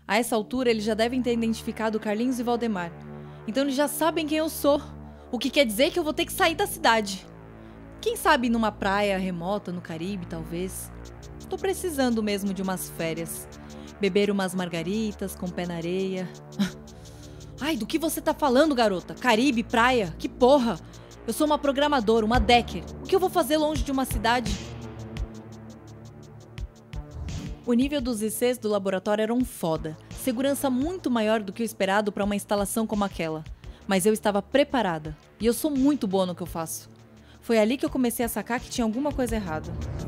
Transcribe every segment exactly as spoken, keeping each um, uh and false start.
A essa altura, eles já devem ter identificado Carlinhos e Valdemar. Então eles já sabem quem eu sou. O que quer dizer que eu vou ter que sair da cidade. Quem sabe numa praia remota, no Caribe, talvez. Tô precisando mesmo de umas férias. Beber umas margaritas com pé na areia. Ai, do que você tá falando, garota? Caribe, praia? Que porra! Eu sou uma programadora, uma Decker. O que eu vou fazer longe de uma cidade? O nível dos I Cs do laboratório era um foda. Segurança muito maior do que o esperado para uma instalação como aquela. Mas eu estava preparada. E eu sou muito boa no que eu faço. Foi ali que eu comecei a sacar que tinha alguma coisa errada.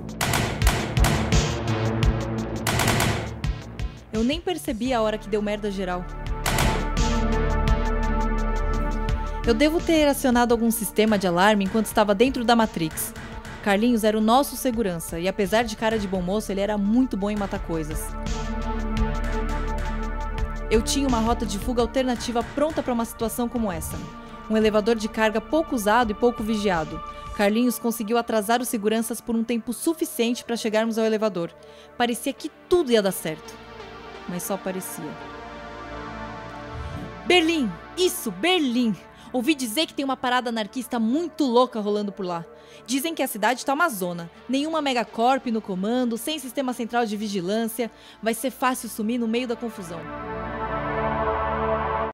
Eu nem percebi a hora que deu merda geral. Eu devo ter acionado algum sistema de alarme enquanto estava dentro da Matrix. Carlinhos era o nosso segurança, e apesar de cara de bom moço, ele era muito bom em matar coisas. Eu tinha uma rota de fuga alternativa pronta para uma situação como essa. Um elevador de carga pouco usado e pouco vigiado. Carlinhos conseguiu atrasar os seguranças por um tempo suficiente para chegarmos ao elevador. Parecia que tudo ia dar certo. Mas só parecia. Berlim! Isso, Berlim! Ouvi dizer que tem uma parada anarquista muito louca rolando por lá. Dizem que a cidade tá uma zona. Nenhuma megacorp no comando, sem sistema central de vigilância. Vai ser fácil sumir no meio da confusão.